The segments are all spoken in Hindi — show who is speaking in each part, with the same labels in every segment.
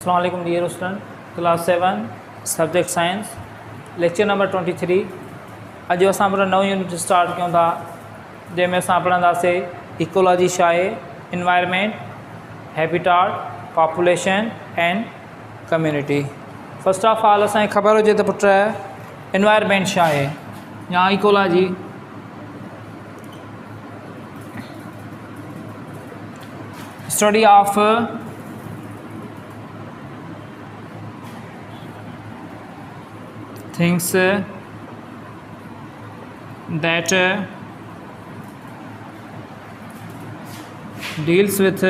Speaker 1: अस्सलाम वालेकुम dear student, class 7 subject science, lecture number 23। अॼु असां पर नओं यूनिट स्टार्ट कयूं था जंहिंमें असां पढ़ंदासीं इकोलॉजी छा आहे, environment, habitat, population and community. First of all असांखे ख़बर हुजे त पुट इन्वायरमेंट छा आहे या ecology. Study of things that deals with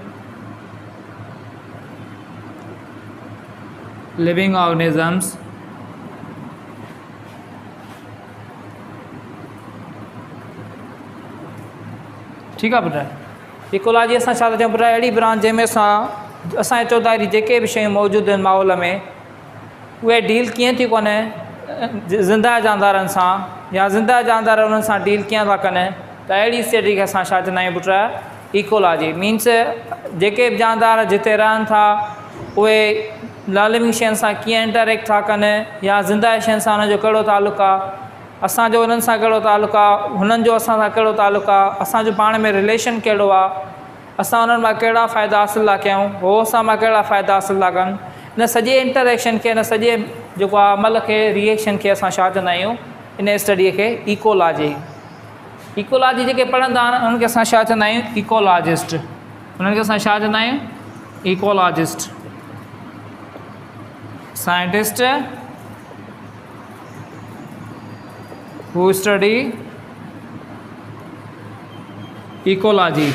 Speaker 1: living organisms ठीक है पुट। इकोलॉजी असां छा था चऊं पुट, अहिड़ी ब्रांच जंहिंमें असांजे चौधारी जेके बि शयूं मौजूदु आहिनि माहौल में उहे डील कीअं थी कोन्हे ज़िंदा जानदारनि सां या ज़िंदा जानदार उन्हनि सां डील कीअं था कनि, त अहिड़ी स्टडी खे असां छा चवंदा आहियूं पुट, इकोलॉजी। मीन्स जेके बि जानदार जिते रहनि था उहे नॉन लिविंग शयुनि सां कीअं इंटरेक्ट था कनि या ज़िंदा शयुनि सां उन्हनि जो कहिड़ो तालुक़ु आहे, असांजो उन्हनि सां कहिड़ो तालुक़ु आहे, हुननि जो असां सां कहिड़ो तालुक़ु आहे, असांजो पाण में रिलेशन कहिड़ो आहे, असां उन्हनि मां कहिड़ा फ़ाइदा हासिलु था कयूं, उहो असां मां कहिड़ा फ़ाइदा हासिलु था कनि। इन सॼे इंटरेक्शन खे, इन सॼे जेको आहे अमल खे, रिएक्शन खे असां छा चवंदा आहियूं, इन स्टडीअ खे इकोलॉजी। इकोलॉजी जेके पढ़ंदा आहिनि उन्हनि खे असां छा चवंदा आहियूं, इकोलॉजिस्ट। उन्हनि खे असां छा चवंदा आहियूं, ecologist. Scientist who study ecology.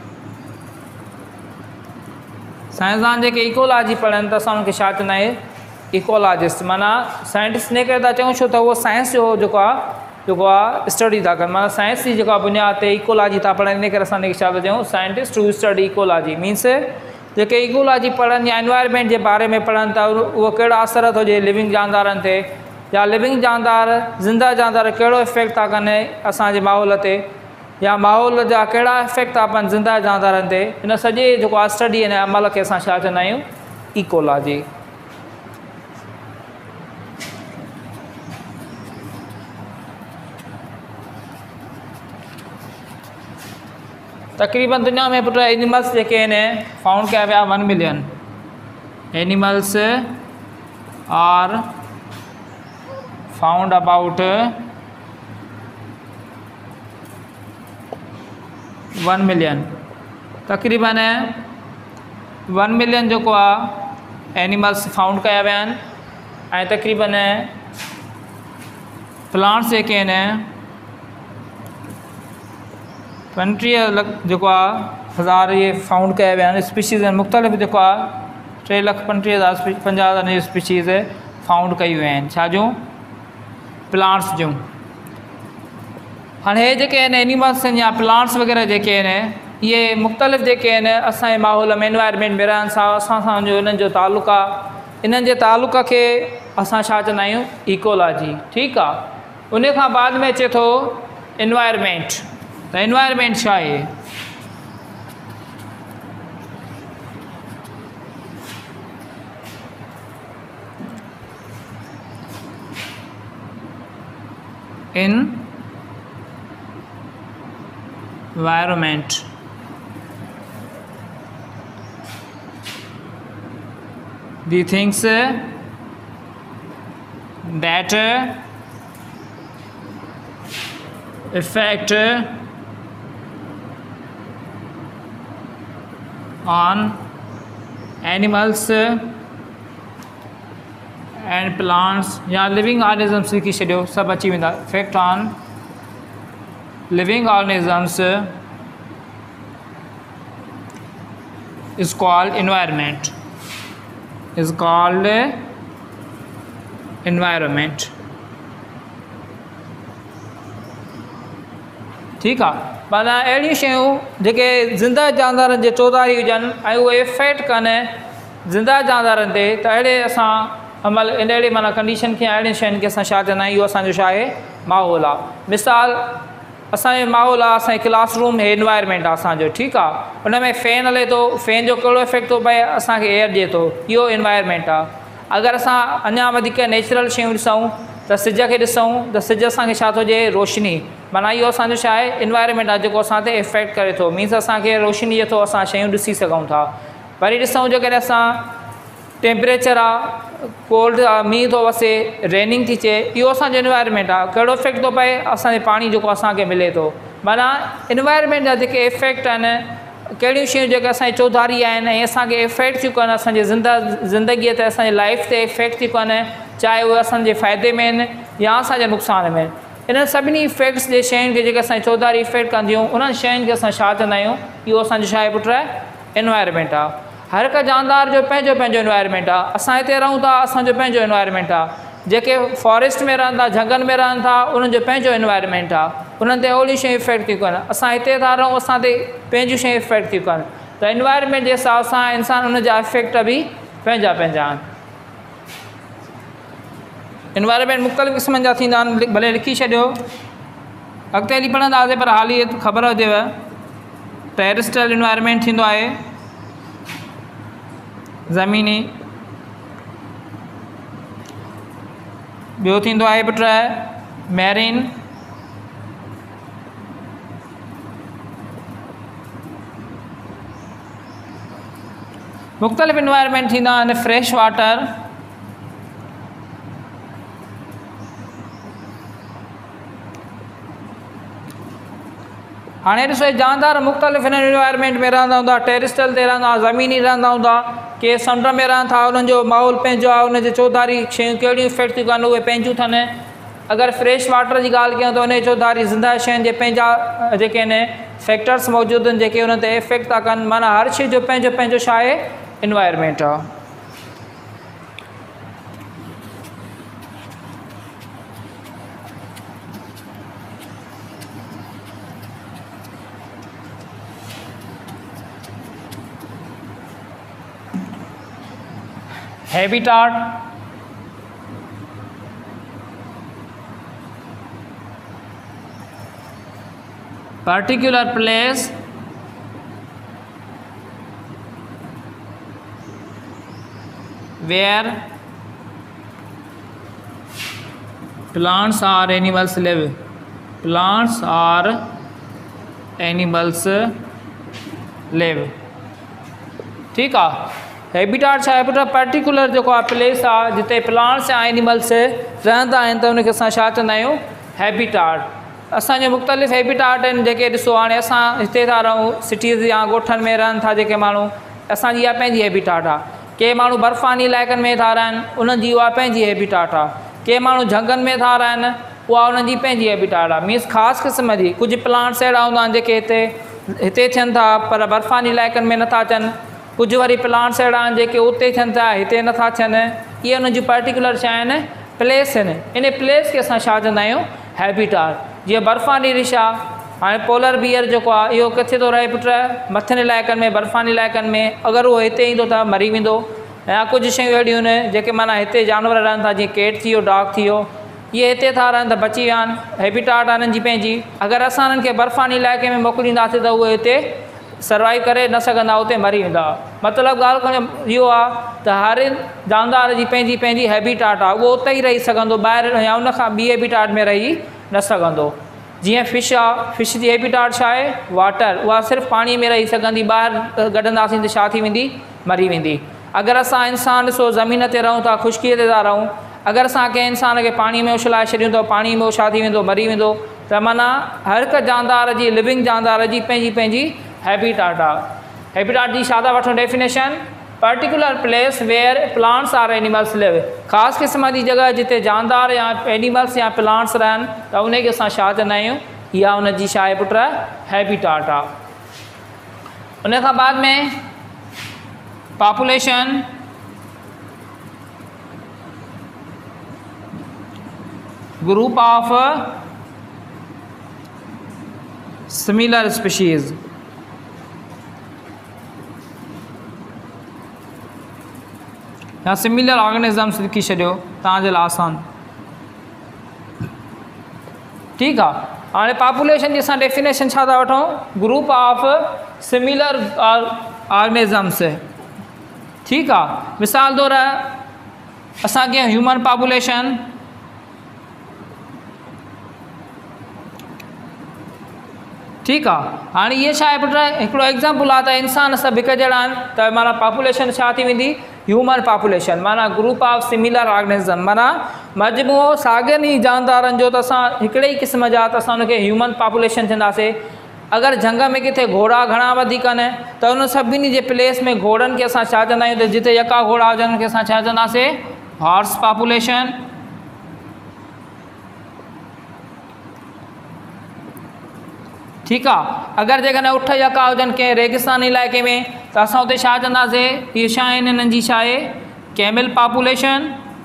Speaker 1: साइंसदान जेके इकोलॉजी पढ़नि त असां उनखे छा चवंदा आहियूं, इकोलॉजिस्ट। माना साइंटिस्ट इन करे था चऊं छो त उहो साइंस जो जेको आहे स्टडी था कनि, माना साइंस जी जेका बुनियाद ते इकोलॉजी था पढ़नि, इन करे असां उनखे छा था चऊं, scientist who study ecology. Means जेके इकोलॉजी पढ़नि या इन्वायरमेंट जे बारे में पढ़नि था उहो कहिड़ा असर थो हुजे लिविंग जानदारनि ते, या लिविंग जानदार ज़िंदा जानदार कहिड़ो इफेक्ट था कनि असांजे माहौल ते, या माहौल जा कहिड़ा इफेक्ट था पवनि ज़िंदा जानदारनि ते। इन सॼे जेको आहे स्टडी इन अमल खे असां छा चवंदा आहियूं, इकोलॉजी। तक़रीबन दुनिया में पुट एनिमल्स जेके आहिनि फाउंड कया विया 1 million animals are found about 1 million. तक़रीबन 1 मिलियन जेको आहे एनिमल्स फाउंड कया विया आहिनि, ऐं तक़रीबन प्लांट्स जेके आहिनि 35 जेको आहे हज़ार इहे फाउंड कया विया आहिनि। स्पीशीज़ आहिनि मुख़्तलिफ़ जेको आहे 3,50,000 स्पीशीज़ फाउंड कई विया आहिनि, छा जूं, प्लांट्स जूं। हाणे हे जेके आहिनि एनिमल्स आहिनि या प्लांट्स वग़ैरह जेके आहिनि इहे मुख़्तलिफ़ जेके आहिनि असांजे माहौल में इन्वायरमेंट में रहनि सां असां जो इन्हनि जो तालुक़ु आहे। इन्हनि जे तालुक़ खे असां छा चवंदा आहियूं, इकोलॉजी। ठीकु आहे। उन खां बाद में अचे थो इन्वायरमेंट। त इन्वायरमेंट छा आहे, environment the things that affect on animals and plants या लिविंग ऑर्गेनिजम्स लिखी छॾियो, सभु अची वेंदा। Effect on living organisms is called environment, is called environment. ठीकु आहे। माना अहिड़ियूं शयूं जेके ज़िंदा जानदारनि जे चौधारी हुजनि ऐं उहे इफेक्ट कनि ज़िंदा जानदारनि ते, त अहिड़े असां अमल इन अहिड़े माना कंडीशन खे अहिड़ियुनि शयुनि खे असां छा चवंदा आहियूं, इहो असांजो छा आहे, माहौल आहे। मिसाल असांजो माहौल आहे, असांजे क्लासरूम एनवायरमेंट आहे असांजो, ठीकु आहे। उन में फ़ैन हले थो, फ़ैन जो कहिड़ो इफेक्ट थो पए, असांखे एयर ॾिए थो, इहो एनवायरमेंट आहे। अगरि असां अञा वधीक नेचुरल शयूं ॾिसूं त सिज खे ॾिसूं त सिज असांखे छा थो ॾिए, रोशनी, माना इहो असांजो छा आहे, एनवायरमेंट आहे जेको असां ते इफेक्ट करे थो, मीन्स असांखे रोशनी ॾिए थो, असां शयूं ॾिसी सघूं था। वरी ॾिसूं जेकॾहिं असां टेम्परेचर आहे, कोल्ड आहे, मींहुं थो वसे, रेनिंग थी थिए, इहो असांजो एनवायरमेंट आहे। कहिड़ो इफेक्ट थो पए, असांजे पाणी जेको असांखे मिले थो, माना एनवायरमेंट जा जेके इफेक्ट आहिनि, कहिड़ियूं शयूं जेके असांजी चौधारी आहिनि ऐं असांखे इफेक्ट थियूं कनि, असांजे ज़िंदगीअ ते, असांजे लाइफ ते इफेक्ट थियूं कनि, चाहे उहे असांजे फ़ाइदे में आहिनि या असांजे नुक़सान में। इन्हनि सभिनी इफेक्ट्स जे शयुनि खे जेके असांजी चौधारी इफेक्ट कंदियूं, उन्हनि शयुनि खे असां छा चवंदा आहियूं, इहो असांजो छा आहे पुट, एनवायरमेंट आहे। हर हिकु जानदार जो पंहिंजो पंहिंजो एनवायरमेंट आहे। असां हिते रहूं था, असांजो पंहिंजो एनवायरमेंट आहे। जेके फॉरेस्ट में रहनि था, झंगनि में रहनि था, उन्हनि जो पंहिंजो एनवायरमेंट आहे, उन्हनि ते ओहिड़ी शयूं इफेक्ट थियूं कनि। असां हिते था रहूं, असां ते पंहिंजियूं शयूं इफेक्ट थियूं कनि, त एनवायरमेंट जे हिसाब सां इंसान उन जा इफेक्ट बि पंहिंजा पंहिंजा आहिनि। एनवायरमेंट मुख़्तलिफ़ क़िस्मनि जा थींदा आहिनि, भले लिखी छॾियो, अॻिते हली पढ़ंदासीं, पर हाली ख़बर हुजेव। टेरेस्ट्रियल एनवायरमेंट थींदो आहे ज़मीनी, ॿियो थींदो आहे पुट मैरीन, मुख़्तलिफ़ एनवायरमेंट थींदा आहिनि। फ्रेश वाटर, हाणे ॾिसो जानदार मुख़्तलिफ़ हिन एनवायरमेंट में रहंदा हूंदा, टेरेस्ट्रियल ते रहंदा, ज़मीनी रहंदा हूंदा, के समुंड में रहनि था, उन्हनि जो माहौल पंहिंजो आहे, उनजे चौधारी शयूं कहिड़ियूं इफेक्ट थियूं कनि, उहे पंहिंजियूं अथनि। अगरि फ्रेश वाटर जी ॻाल्हि कयूं त उन जी चौधारी ज़िंदा शयुनि जे पंहिंजा जेके आहिनि फैक्टर्स मौजूदु आहिनि, जेके उन ते इफेक्ट था कनि, माना हर शइ जो पंहिंजो पंहिंजो छा आहे, एनवायरमेंट आहे। Habitat, particular place where plants or animals live, plants or animals live, ठीक आहे। हैबिटाट छा आहे पुट, पर्टिकुलर जेको आहे प्लेस आहे जिते प्लांट्स या एनिमल्स रहंदा आहिनि, त उनखे असां छा चवंदा आहियूं, हैबिटाट। असांजे मुख़्तलिफ़ हैबिटाट आहिनि, जेके ॾिसो हाणे असां हिते था रहूं, सिटीज़ या ॻोठनि में रहनि था जेके माण्हू, असांजी इहा पंहिंजी हैबिटाट आहे। के माण्हू बर्फ़ानी इलाइक़नि में था रहनि, उन्हनि जी उहा पंहिंजी हैबिटाट आहे। के माण्हू झंगनि में था रहनि, उहा उन्हनि जी पंहिंजी हैबिटाट आहे। मीन्स ख़ासि क़िस्म जी कुझु प्लांट्स अहिड़ा हूंदा आहिनि जेके हिते थियनि था पर बर्फ़ानी इलाइक़नि में नथा थियनि, कुझु वरी प्लांट्स अहिड़ा आहिनि जेके उते थियनि था, हिते नथा थियनि। इहे उन्हनि जूं पर्टिकुलर छा आहिनि, प्लेस आहिनि। इन प्लेस खे असां छा चवंदा आहियूं, हैबिटाट। जीअं बर्फ़ानी रिछ आहे, हाणे पोलर बियर जेको आहे इहो किथे थो रहे पुट, मथनि इलाइक़नि में, बर्फ़ानी इलाइक़नि में। अगरि उहो हिते ईंदो त मरी वेंदो। या कुझु शयूं अहिड़ियूं आहिनि जेके माना हिते जानवर रहनि था, जीअं कैट थी वियो, डॉग थी वियो, इहे हिते था रहनि त बची विया आहिनि, हैबिटाट आहे हिननि जी पंहिंजी। अगरि असां हिननि खे बर्फ़ानी इलाइक़े में मोकिलींदासीं त उहे हिते सर्वाइव करे न सघंदा, उते मरी वेंदा। मतिलबु ॻाल्हि इहो आहे त हर जानदार जी पंहिंजी पंहिंजी हैबिटाट आहे, उहो उते ई रही सघंदो, ॿाहिरि या उनखां ॿी हैबिटाट में रही न सघंदो। जीअं फिश आहे, फिश जी हैबिटाट छा आहे, वाटर, उहा सिर्फ़ु पाणीअ में रही सघंदी, ॿाहिरि कढंदासीं त छा थी वेंदी, मरी वेंदी। अगरि असां इंसान ॾिसो ज़मीन ते रहूं था, ख़ुश्कीअ ते था रहूं, अगरि असां कंहिं इंसान खे पाणी में उछलाए छॾियूं त पाणी में उहो छा थी वेंदो, मरी वेंदो। त माना हर हिकु जानदार जी, लिविंग जानदार जी पंहिंजी पंहिंजी हैबिटाट आहे। हैबिटाट जी छा था वठूं definition, particular place where plants are animals live, ख़ासि क़िस्म जी जॻह जिते जानदार या एनिमल्स या प्लांट्स रहनि, त उनखे असां छा चवंदा आहियूं, इहा उनजी छा आहे पुट, हैबिटाट आहे। उन खां बाद में population, group of similar species, या सिमिलर ऑर्गेनिज़म्स लिखी छॾियो तव्हांजे लाइ आसान, ठीकु आहे। हाणे पॉपुलेशन जी असां डेफिनेशन छा था वठूं, ग्रुप ऑफ सिमिलर ऑर्गेनिज़म्स। ठीकु आहे, मिसाल तौरु असांखे ह्यूमन पॉपुलेशन ठीकु आहे। हाणे इहे छा आहे पुट, हिकिड़ो एग्ज़ाम्पल आहे त इंसान सभु हिकु जहिड़ा आहिनि त माना पॉपुलेशन छा थी वेंदी, ह्यूमन पॉपुलेशन माना ग्रुप ऑफ सिमिलर ऑर्गेनिज़म माना मजमूओ साॻियनि ई जानदारनि जो, त असां हिकिड़े ई क़िस्म जा त असां हुनखे ह्यूमन पॉपुलेशन चवंदासीं। अगरि झंग में किथे घोड़ा घणा वधीक आहिनि त उन सभिनी जे प्लेस में घोड़नि खे असां छा चवंदा आहियूं, त जिते यका घोड़ा हुजनि उनखे असां छा चवंदासीं, हॉर्स पॉपुलेशन। ठीकु आहे, अगरि जेकॾहिं उठ यका हुजनि कंहिं रेगिस्तान इलाइक़े में त असां उते छा चवंदासीं, इहे छा आहिनि, हिननि जी छा आहे, कैमल पॉपुलेशन।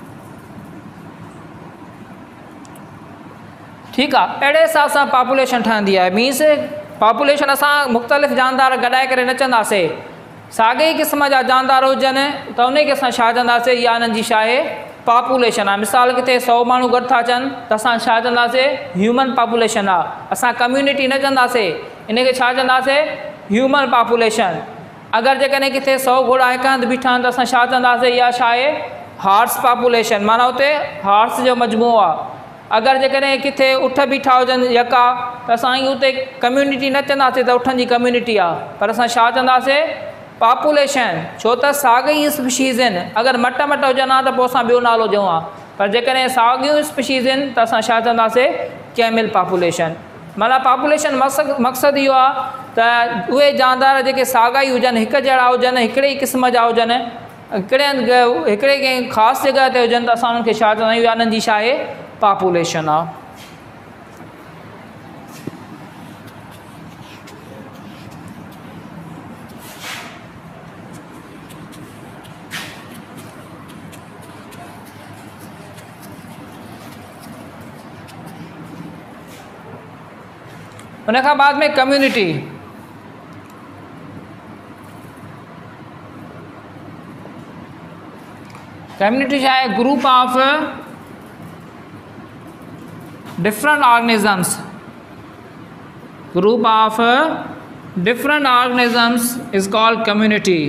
Speaker 1: ठीकु आहे, अहिड़े हिसाब सां पॉपुलेशन ठहंदी आहे। मीन्स पॉपुलेशन असां मुख़्तलिफ़ जानदार गॾाए करे न चवंदासीं, साॻे ई क़िस्म जा जानदार हुजनि त उनखे असां छा चवंदासीं, इहा हिननि जी छा आहे, पॉपुलेशन आहे। मिसाल किथे 100 माण्हू गॾु था अचनि त असां छा चवंदासीं, ह्यूमन पॉपुलेशन आहे। असां कम्यूनिटी न चवंदासीं, इनखे छा चवंदासीं, ह्यूमन पॉपुलेशन। अगरि जेकॾहिं किथे 100 घोड़ा हिकु हंधि बीठा आहिनि त असां छा चवंदासीं, इहा छा आहे, हॉर्स पॉपुलेशन माना उते हॉर्स जो मजमूओ आहे। अगरि जेकॾहिं किथे उठ बीठा हुजनि यका त असां ई उते कम्यूनिटी न चवंदासीं त उठनि जी कम्यूनिटी आहे, पर असां छा चवंदासीं, पॉपुलेशन। छो त साॻी स्पीशीज़ आहिनि, अगरि मट हुजनि हा त पोइ असां ॿियो नालो ॾियूं हा, पर जेकॾहिं साॻियूं स्पीशीज़ आहिनि त असां छा चवंदासीं, कैमल पॉपुलेशन। माना पॉपुलेशन मक़सदु इहो आहे त उहे जानदार जेके साॻा ई हुजनि, हिकु जहिड़ा हुजनि, हिकिड़े ई क़िस्म जा हुजनि, हिकिड़े कंहिं ख़ासि जॻह ते हुजनि त असां उन्हनि खे छा चवंदा आहियूं, इहा हिननि जी छा आहे, पॉपुलेशन आहे। उन खां बाद में कम्यूनिटी। कम्यूनिटी छा आहे, group of different organisms, group of different organisms is called community.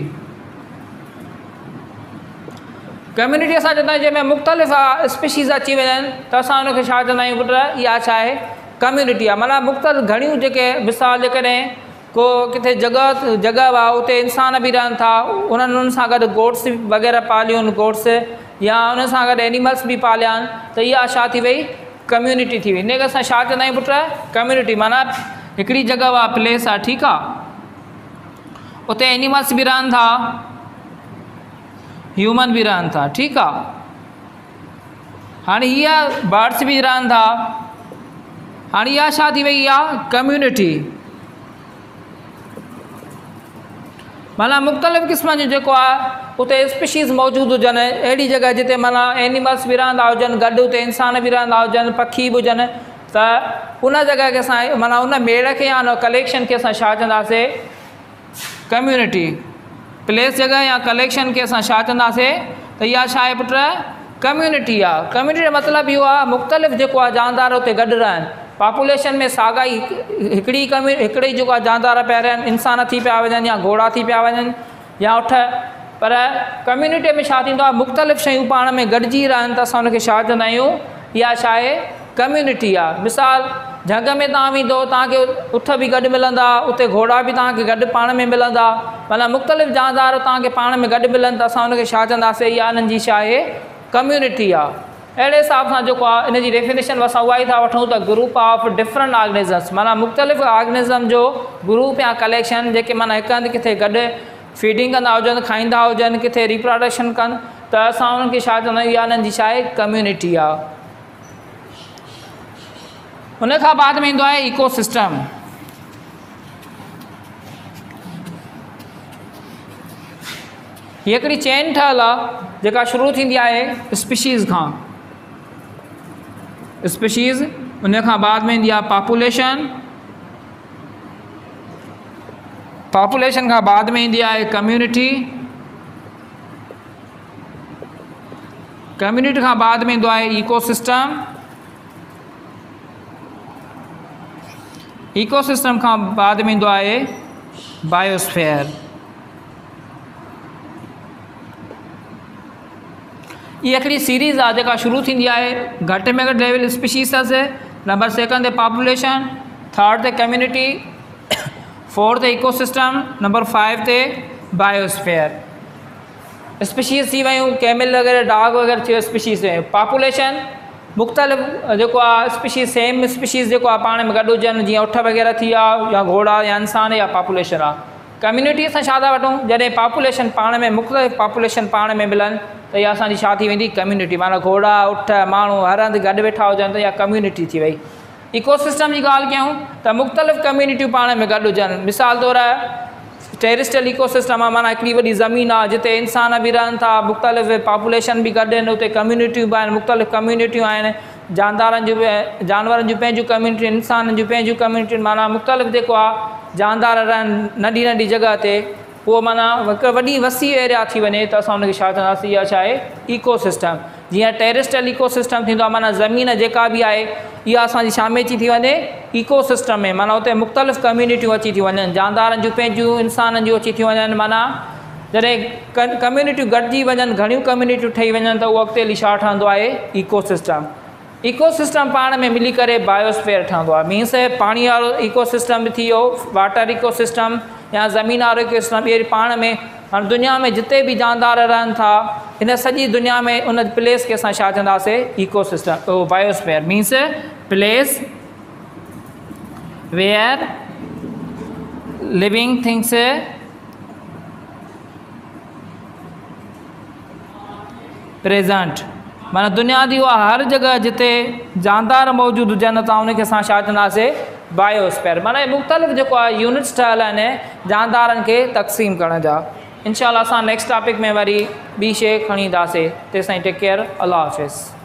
Speaker 1: Community असां चवंदा आहियूं जंहिंमें मुख़्तलिफ़ स्पीशीज़ अची वञनि त असां उनखे छा चवंदा आहियूं पुट, इहा छा आहे, कम्यूनिटी आहे। माना मुख़्तलिफ़ घणियूं जेके मिसाल जेकॾहिं को किथे जॻह आहे उते इंसान बि रहनि था, उन्हनि सां गॾु गोट्स वग़ैरह पालियूं आहिनि, गोट्स या उन सां गॾु एनिमल्स बि पालिया आहिनि, त इहा छा थी वई, कम्यूनिटी थी वई। इनखे असां छा चवंदा आहियूं पुट, कम्यूनिटी माना हिकिड़ी जॻह आहे, प्लेस आहे। ठीकु आहे, उते एनिमल्स बि रहनि था, ह्यूमन बि रहनि था। ठीकु आहे, हाणे हीअ बर्ड्स बि रहनि था। हाणे इहा छा थी वई आहे, कम्यूनिटी। माना मुख़्तलिफ़ क़िस्म जो जेको आहे उते स्पीशीज़ मौजूदु हुजनि, अहिड़ी जॻह जिते माना एनिमल्स बि रहंदा हुजनि, गॾु उते इंसान बि रहंदा हुजनि, पखी बि हुजनि, त उन जॻह खे असां माना उन मेड़ खे या उन कलेक्शन खे असां छा चवंदासीं, कम्यूनिटी। प्लेस जॻह या कलेक्शन खे असां छा चवंदासीं, त इहा छा आहे पुट, कम्यूनिटी आहे। कम्यूनिटी जो मतिलबु इहो आहे मुख़्तलिफ़ जेको आहे जानदार उते गॾु रहनि। पॉपुलेशन में साॻा ई हिकिड़े ई जेको आहे जानदार पिया रहनि, इंसान थी पिया वञनि या घोड़ा थी पिया वञनि या उठ, पर कम्यूनिटी में छा थींदो आहे, मुख़्तलिफ़ शयूं पाण में गॾिजी रहनि त असां हुनखे छा चवंदा आहियूं, इहा छा आहे, कम्यूनिटी आहे। मिसाल झंग में तव्हां वेंदो, तव्हांखे उठ बि गॾु मिलंदा, उते घोड़ा बि तव्हांखे गॾु पाण में मिलंदा, माना मुख़्तलिफ़ जानदार तव्हांखे पाण में गॾु मिलनि त असां हुनखे छा चवंदासीं, इहा हिननि जी छा आहे, कम्यूनिटी आहे। अहिड़े हिसाब सां जेको आहे इन जी डेफिनेशन असां उहा ई था वठूं त ग्रुप ऑफ डिफरेंट ऑर्गेनिज़म्स माना मुख़्तलिफ़ ऑर्गेनिज़म जो ग्रुप या कलेक्शन जेके माना हिकु हंधि किथे गॾु फीडिंग कंदा हुजनि, खाईंदा हुजनि, किथे रिप्रोडक्शन कनि, त असां उन्हनि खे छा चवंदा आहियूं, इहा हिननि जी छा आहे, कम्यूनिटी आहे। उन खां बाद में ईंदो आहे इकोसिस्टम। हीअ हिकिड़ी चेन ठहियलु आहे जेका शुरू थींदी आहे स्पीशीज़ खां, स्पीशीज़ उन खां बाद में ईंदी आहे पॉपुलेशन, पॉपुलेशन खां बाद में ईंदी आहे कम्यूनिटी, कम्यूनिटी खां बाद में ईंदो आहे इकोसिस्टम, इकोसिस्टम खां बाद में ईंदो आहे बायोस्फीयर। ये हिकिड़ी सीरीज़ आहे जेका शुरू थींदी आहे घटि में घटि लेवल स्पीशीज़ ते, नंबर सेकंड ते पॉपुलेशन, थर्ड ते कम्युनिटी, फोर्थ ते इकोसिस्टम, नंबर 5 ते बायोस्फीयर। स्पीशीज़ थी वियूं कैमल वग़ैरह, डॉग वग़ैरह थी वियो स्पीशीज़ में। पॉपुलेशन मुख़्तलिफ़ जेको आहे स्पीशीज़, सेम स्पीशीज़ जेको आहे पाण में गॾु हुजनि, जीअं उठ वग़ैरह थी विया या घोड़ा या इंसान या पॉपुलेशन आहे। कम्युनिटी सां छा था वठूं, जॾहिं पॉपुलेशन पाण में मुख़्तलिफ़ पॉपुलेशन पाण में मिलनि त इहा असांजी छा थी वेंदी कम्युनिटी, माना घोड़ा उठ माण्हू हर हंधि गॾु वेठा हुजनि त इहा कम्युनिटी थी वई। इकोसिस्टम जी ॻाल्हि कयूं त मुख़्तलिफ़ कम्युनिटियूं पाण में गॾु हुजनि। मिसाल तौरु टेरिस्ट्रियल इकोसिस्टम आहे, माना हिकिड़ी वॾी ज़मीन आहे जिते इंसान बि रहनि था, मुख़्तलिफ़ पॉपुलेशन बि गॾु आहिनि, उते कम्युनिटियूं बि आहिनि, मुख़्तलिफ़ कम्युनिटियूं आहिनि, जानदारनि जूं जानवरनि जूं पंहिंजूं कम्युनिटियूं, इंसाननि जूं पंहिंजूं कम्युनिटियूं, माना मुख़्तलिफ़ जेको आहे जानदार रहनि नंढी नंढी जॻह ते, उहो माना हिकु वॾी वसी एरिया थी वञे त असां हुनखे छा चवंदासीं, इहा छा आहे इकोसिस्टम। जीअं टेरिस्ट्रियल इकोसिस्टम थींदो आहे, माना ज़मीन जेका बि आहे इहा असांजी छा में अची थी वञे इकोसिस्टम में, माना उते मुख़्तलिफ़ कम्युनिटियूं अची थी वञनि, जानदारनि जूं पंहिंजूं इंसाननि जूं अची थी वञनि। माना जॾहिं कम्युनिटियूं गॾिजी वञनि, घणियूं कम्युनिटियूं ठही वञनि त उहो अॻिते हली छा ठहंदो आहे इकोसिस्टम। इकोसिस्टम पाण में मिली करे बायोस्फीयर ठहंदो आहे। मीन्स पाणी वारो इकोसिस्टम बि थी वियो, वाटर इकोसिस्टम या ज़मीन वारो इकोसिस्टम, इहे पाण में हाणे दुनिया में जिते बि जानदार रहनि था हिन सॼी दुनिया में उन प्लेस खे असां छा चवंदासीं ecosystem, biosphere means place where living things present, माना दुनिया जी उहा हर जॻह जिते जानदार मौजूदु हुजनि था उनखे असां छा चवंदासीं बायोस्फीयर। माना मुख़्तलिफ़ जेको आहे यूनिट्स ठहियल आहिनि जानदारनि खे तक़सीम करण जा। इंशाअल्लाह असां नेक्स्ट टॉपिक में वरी ॿी शइ खणी ईंदासीं। तेसिताईं टेक केयर, अल्लाह हाफ़िज़।